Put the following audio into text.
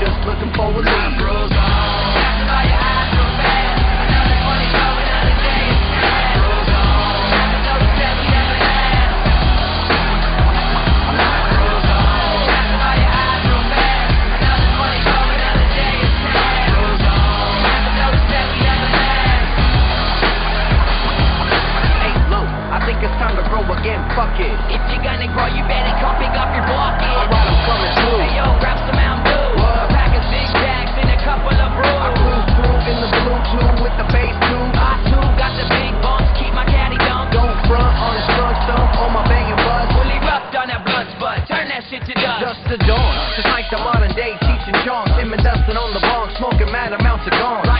just looking for a lead. Bros on. It's time to grow again, fuck it. If you're gonna grow, you better come pick up your bucket. Alright, I'm coming through. Hey yo, grab some Mountain Dew. A pack of Six Packs and a couple of brews. I cruise through in the Bluetooth with the bass too. I too got the big bumps, keep my caddy dumb. Don't front on the strong stump on my banging buzz. Fully roughed on that blood spud, turn that shit to dust. Dust to dawn, just like the modern day teaching John. Tim and Dustin on the bong, smoking mad amounts of gone.